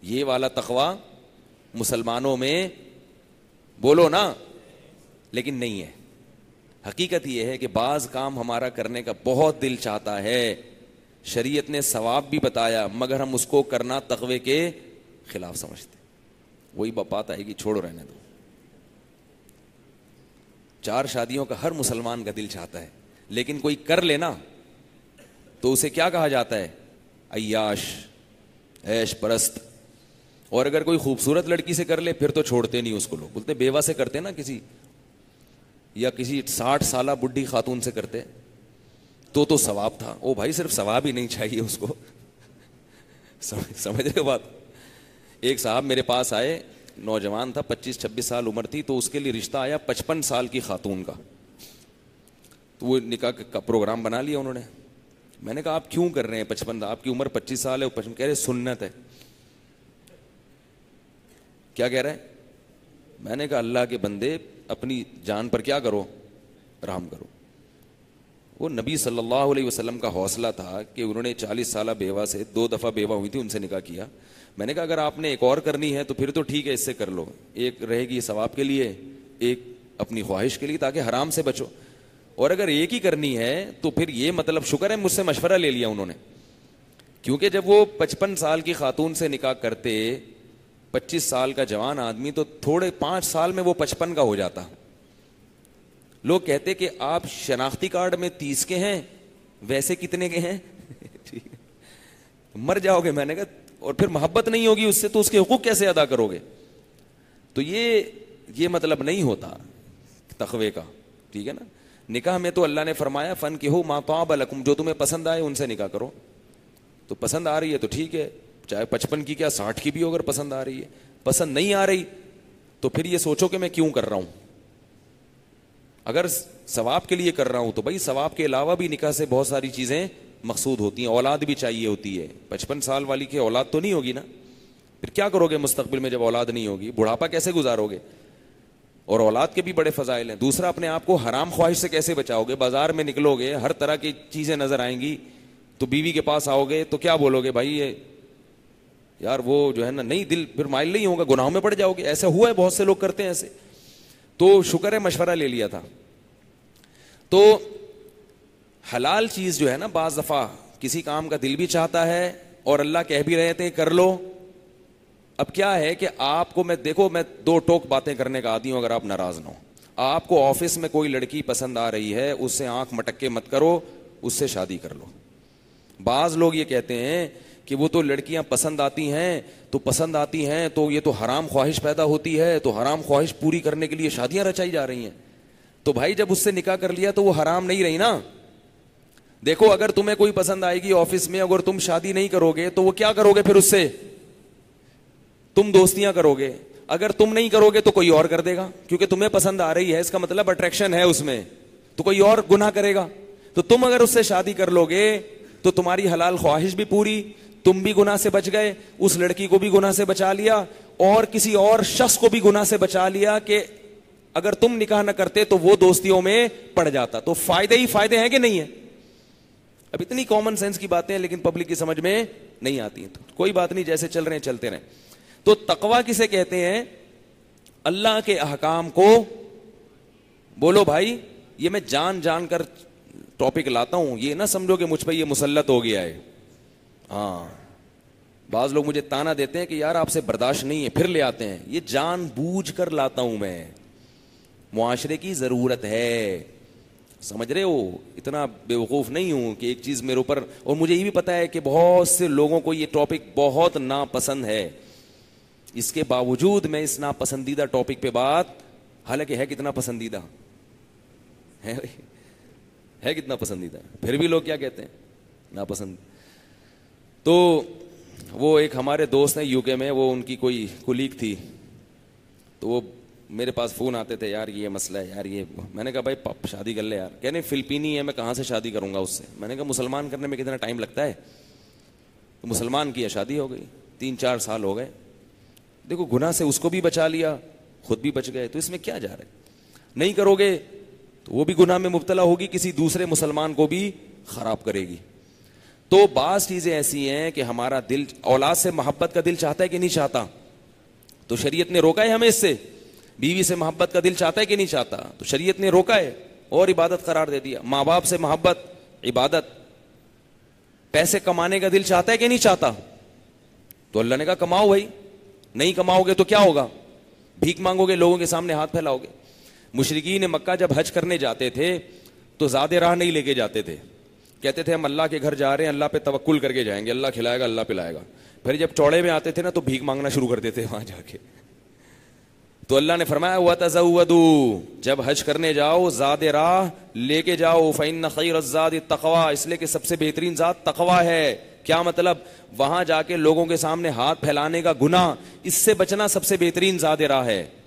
یہ والا تقوی مسلمانوں میں بولو نا لیکن نہیں ہے. حقیقت یہ ہے کہ بعض کام ہمارا کرنے کا بہت دل چاہتا ہے, شریعت نے ثواب بھی بتایا, مگر ہم اس کو کرنا تقوی کے خلاف سمجھتے. وہی بات آئے گی, چھوڑو رہنے دو. 4 شادیوں کا ہر مسلمان کا دل چاہتا ہے, لیکن کوئی کر لینا تو اسے کیا کہا جاتا ہے؟ عیاش, عیش پرست. اور اگر کوئی خوبصورت لڑکی سے کر لے پھر تو چھوڑتے نہیں اس کو. لوگ بولتے بیوہ سے کرتے نا کسی, یا کسی 60 سالہ بڈھی خاتون سے کرتے تو ثواب تھا. او بھائی صرف ثواب ہی نہیں چاہیے اس کو. سمجھ رہے بات؟ ایک صاحب میرے پاس آئے, نوجوان تھا, 25-26 سال عمر تھی, تو اس کے لیے رشتہ آیا 55 سال کی خاتون کا. تو وہ نکاح کا پروگرام بنا لیا انہوں نے. میں نے کہا آپ کیوں کر رہے ہیں 55؟ آپ کی عمر 25 سال ہے. 55 کہہ رہے سنت ہے. کیا کہہ رہے ہیں؟ میں نے کہا اللہ کے بندے اپنی جان پر کیا کرو, رحم کرو. وہ نبی صلی اللہ علیہ وسلم کا حوصلہ تھا کہ انہوں نے 40 سالہ بیوہ سے 2 دفعہ بیوہ ہوئی تھی ان سے نکاح کیا. میں نے کہا اگر آپ نے ایک اور کرنی ہے تو پھر تو ٹھیک ہے, اس سے کر لو. ایک رہے گی ثواب کے لیے, ایک اپنی خواہش کے لیے تاکہ حرام سے بچو. اور اگر ایک ہی کرنی ہے تو پھر یہ مطلب شکر ہے مجھ سے مشورہ لے لیا انہوں نے, کیونکہ جب وہ 55 سال کی خاتون سے نکاح کرتے 25 سال کا جوان آدمی تو تھوڑے 5 سال میں وہ 55 کا ہو جاتا. لوگ کہتے کہ آپ شناختی کارڈ میں 30 کے ہیں, ویسے کتنے کے ہیں؟ مر جاؤ گے. میں نے کہا اور پھر محبت نہیں ہوگی اس سے تو اس کے حقوق کیسے ادا کرو گے؟ تو یہ مطلب نہیں ہوتا تقوی کا, ٹھیک ہے نا. نکاح میں تو اللہ نے فرمایا فَانْكِحُوا مَا طَابَ لَكُمْ, جو تمہیں پسند آئے ان سے نکاح کرو. تو پسند آ رہی ہے تو ٹھیک ہے, چاہے 55 کی کیا 60 کی بھی ہو, اگر پسند آ رہی ہے. پسند نہیں آ رہی تو پھر یہ سوچو کہ میں کیوں کر رہا ہوں. اگر ثواب کے لیے کر رہا ہوں تو بھائی ثواب کے علاوہ بھی نکاح سے بہت ساری چیزیں مقصود ہوتی ہیں. اولاد بھی چاہیے ہوتی ہے. 55 سال والی کی اولاد تو نہیں ہوگی نا, پھر کیا کرو گے مستقبل میں جب اولاد نہیں ہوگی؟ بڑھاپا کیسے گزارو گے؟ اور اولاد کے بھی بڑے فضائل ہیں. دوسرا, اپنے آپ کو حرام خواہش سے کیسے بچاؤ گے؟ بازار میں نکلو گے ہر طرح کی چیزیں نظر آئیں گی, تو بیوی کے پاس آؤ گے تو کیا بولو گے؟ بھائی یہ یار وہ جو ہے نا, نہیں دل پھر مائل نہیں ہوگا, گناہوں میں پڑ جاؤ گے. ایسا ہوا ہے, بہت سے لوگ کرتے ہیں ایسے. تو شکر ہے مشورہ لے لیا تھا. تو حلال چیز جو ہے نا, بعض دفعہ کسی کام کا دل بھی چاہتا ہے اور اللہ کہہ بھی رہے تھے کر لو. اب کیا ہے کہ آپ کو میں 2 ٹوک باتیں کرنے کا عادی ہوں, اگر آپ ناراض نہ ہو. آپ کو آفس میں کوئی لڑکی پسند آ رہی ہے, اس سے آنکھ مٹک کے مت کرو, اس سے شادی کر لو. بعض لوگ یہ کہتے ہیں کہ وہ تو لڑکیاں پسند آتی ہیں تو یہ تو حرام خواہش پیدا ہوتی ہے, تو حرام خواہش پوری کرنے کے لیے شادیاں رچائی جا رہی ہیں. تو بھائی جب اس سے نکاح کر لیا تو وہ حرام نہیں رہی نا. دیکھو اگر تمہیں کوئی پسند آئے گی آفس میں, اگر تم شادی نہیں کرو گے تو وہ کیا کرو گے؟ پھر اس سے تم دوستیاں کرو گے. اگر تم نہیں کرو گے تو کوئی اور کر دے گا, کیونکہ تمہیں پسند آ رہی ہے, اس کا مطلب اٹریکشن ہے اس میں, تو کوئی اور گناہ کرے گا. تو تم اگر اس سے شادی کر لو گے تو تمہاری حلال خواہش بھی پوری, تم بھی گناہ سے بچ گئے, اس لڑکی کو بھی گناہ سے بچا لیا, اور کسی اور شخص کو بھی گناہ سے بچا لیا کہ اگر تم نکاح نہ کرتے تو وہ دوستیوں میں پڑ جاتا. تو فائدے ہی فائدے ہیں کہ نہیں ہیں؟ اب اتنی کامن سینس کی باتیں ہیں لیکن پبلک کی سمجھ میں نہیں آتی ہیں. تو کوئی بات نہیں, جیسے چل رہے ہیں چلتے رہیں. تو تقویٰ کسے کہتے ہیں؟ اللہ کے احکام کو, بولو بھائی. یہ میں جان کر ٹاپک لاتا ہوں, یہ نہ سمجھو کہ مجھ پہ یہ مسلط ہو گیا ہے. ہاں, بعض لوگ مجھے تانا دیتے ہیں کہ یار آپ سے برداشت نہیں ہے, پھر لے آتے ہیں. یہ جان بوجھ کر لاتا ہوں میں, معاشرے کی ضرورت ہے, سمجھ رہے ہو؟ اتنا بیوقوف نہیں ہوں کہ ایک چیز میرے اوپر, اور مجھے یہ بھی پتا ہے کہ بہت سے لوگوں کو یہ ٹاپک بہت ناپسند ہے. اس کے باوجود میں اس ناپسندیدہ ٹاپک پہ بات, حالانکہ ہے کتنا پسندیدہ ہے کتنا پسندیدہ, پھر بھی لوگ کیا کہتے ہیں؟ ناپسند. تو وہ ایک ہمارے دوست ہیں UK میں, وہ ان کی کوئی کولیگ تھی, تو وہ میرے پاس فون آتے تھے, یار یہ مسئلہ ہے یار یہ. میں نے کہا بھائی شادی کر لے یار. کہنے فلپینی ہے, میں کہاں سے شادی کروں گا اس سے. میں نے کہا مسلمان کرنے میں کتنا ٹائم لگتا ہے؟ تو مسلمان کی شادی ہو گئی, 3-4 سال ہو گئے. دیکھو گناہ سے اس کو بھی بچا لیا, خود بھی بچ گئے. تو اس میں کیا جا رہا ہے؟ نہیں کرو گے تو وہ بھی گناہ میں مبتلا ہوگی, کسی دوسرے مسلمان کو بھی خراب کرے گی. تو بعض چیزیں ایسی ہیں کہ ہمارا دل اولاد سے محبت کا دل چاہتا ہے کہ نہیں چاہتا, تو شریعت نے روکا ہے ہمیں اس سے. بیوی سے محبت کا دل چاہتا ہے کہ نہیں چاہتا, تو شریعت نے روکا ہے اور عبادت قرار دے دیا. ماں باپ سے محبت عبادت. پیسے کمانے کا دل چاہتا ہے کہ نہیں چاہتا, تو اللہ نے کہا کماؤ بھائی, نہیں کماؤ گے تو کیا ہوگا, بھیک مانگو گے, لوگوں کے سامنے ہاتھ پھیلاؤ گے. مشرکین مکہ جب حج کرنے جاتے تھے تو زیادہ راہ نہیں لے کے جاتے تھے, کہتے تھے ہم اللہ کے گھر جا رہے ہیں, اللہ پہ توکل کر کے جائیں گے, اللہ کھلائے گا, اللہ پلائے گا. پھر جب چوڑے میں آتے تھے نا تو بھیک مانگنا شروع کر دیتے وہاں جا کے. تو اللہ نے فرمایا وَتَزَوَّدُوا, جب حج کرنے جاؤ زاد راہ لے کے جاؤ, فَإِنَّ خَيْرَ الزَّادِ التَّقْوَىٰ, اس لیے کہ سب سے بہترین ذات تقویٰ ہے. کیا مطلب, وہاں جا کے لوگوں کے سامنے ہاتھ پھیلانے کا گناہ, اس سے بچنا سب سے بہترین زاد راہ ہے.